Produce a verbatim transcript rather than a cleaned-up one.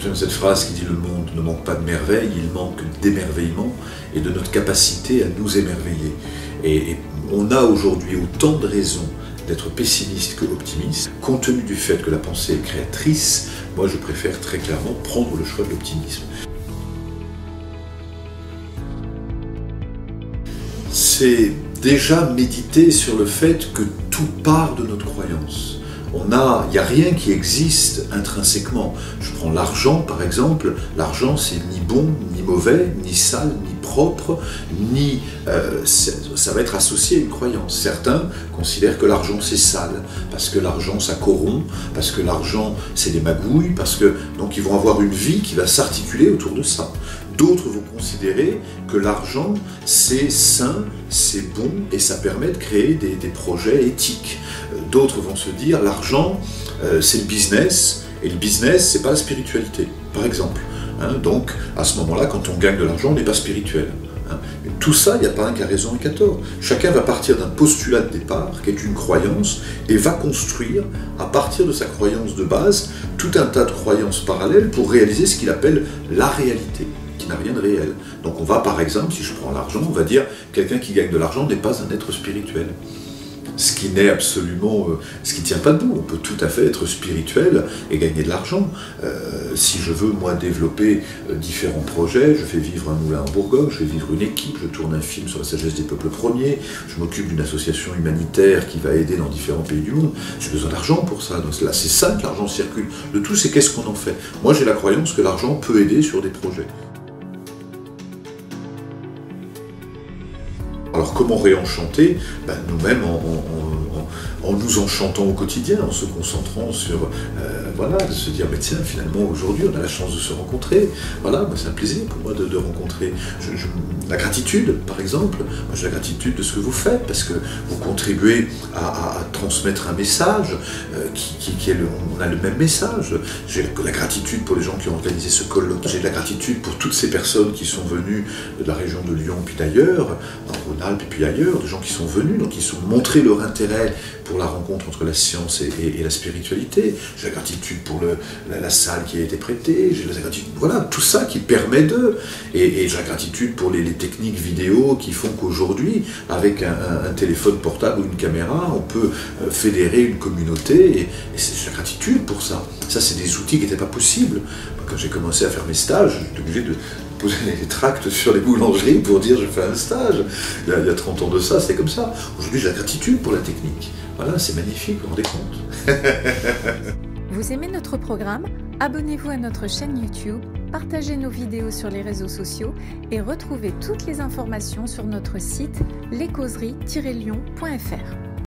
souviens de cette phrase qui dit « Le monde ne manque pas de merveilles, il manque d'émerveillement et de notre capacité à nous émerveiller ». Et, et on a aujourd'hui autant de raisons d'être pessimiste que optimiste. Compte tenu du fait que la pensée est créatrice, moi je préfère très clairement prendre le choix de l'optimisme. C'est déjà méditer sur le fait que tout part de notre croyance. On a, il n'y a rien qui existe intrinsèquement. Je prends l'argent par exemple. L'argent c'est ni bon, ni mauvais, ni sale, ni propre, ni euh, ça va être associé à une croyance. Certains considèrent que l'argent c'est sale, parce que l'argent ça corrompt, parce que l'argent c'est des magouilles, parce que donc ils vont avoir une vie qui va s'articuler autour de ça. D'autres vont considérer que l'argent c'est sain, c'est bon et ça permet de créer des, des projets éthiques. D'autres vont se dire l'argent euh, c'est le business et le business c'est pas la spiritualité, par exemple. Hein, donc à ce moment-là, quand on gagne de l'argent, on n'est pas spirituel. Hein. Mais tout ça, il n'y a pas un qui a raison et qui a tort. Chacun va partir d'un postulat de départ, qui est une croyance, et va construire, à partir de sa croyance de base, tout un tas de croyances parallèles pour réaliser ce qu'il appelle la réalité, qui n'a rien de réel. Donc on va, par exemple, si je prends l'argent, on va dire quelqu'un qui gagne de l'argent n'est pas un être spirituel. Ce qui n'est absolument, euh, ce qui ne tient pas debout. On peut tout à fait être spirituel et gagner de l'argent. Euh, si je veux, moi, développer euh, différents projets, je fais vivre un moulin en Bourgogne, je fais vivre une équipe, je tourne un film sur la sagesse des peuples premiers, je m'occupe d'une association humanitaire qui va aider dans différents pays du monde. J'ai besoin d'argent pour ça. Donc là, c'est ça que l'argent circule. Le tout, c'est qu'est-ce qu'on en fait. Moi, j'ai la croyance que l'argent peut aider sur des projets. Alors comment réenchanter? Ben, nous-mêmes en, en, en, en nous enchantant au quotidien, en se concentrant sur, euh, voilà, de se dire, mais tiens, finalement aujourd'hui on a la chance de se rencontrer, voilà, ben, c'est un plaisir pour moi de, de rencontrer. Je, je, la gratitude, par exemple, moi j'ai la gratitude de ce que vous faites, parce que vous contribuez à, à, à transmettre un message, euh, qui, qui, qui est le, on a le même message. J'ai la, la gratitude pour les gens qui ont organisé ce colloque, j'ai de la gratitude pour toutes ces personnes qui sont venues de la région de Lyon puis d'ailleurs, en Rhône-Alpes et puis ailleurs, des gens qui sont venus, donc qui sont montré leur intérêt pour la rencontre entre la science et, et, et la spiritualité. J'ai la gratitude pour le, la, la salle qui a été prêtée, j'ai la gratitude, voilà, tout ça qui permet de, et, et j'ai la gratitude pour les, les techniques vidéo qui font qu'aujourd'hui, avec un, un, un téléphone portable ou une caméra, on peut euh, fédérer une communauté, et, et j'ai la gratitude pour ça. Ça, c'est des outils qui n'étaient pas possibles. Quand j'ai commencé à faire mes stages, j'étais obligé de poser des tracts sur les boulangeries pour dire je fais un stage. Il y a, il y a trente ans de ça, c'était comme ça. Aujourd'hui, j'ai la gratitude pour la technique. Voilà, c'est magnifique, vous vous rendez compte. Vous aimez notre programme? Abonnez-vous à notre chaîne YouTube, partagez nos vidéos sur les réseaux sociaux et retrouvez toutes les informations sur notre site les causeries tiret lyon point F R.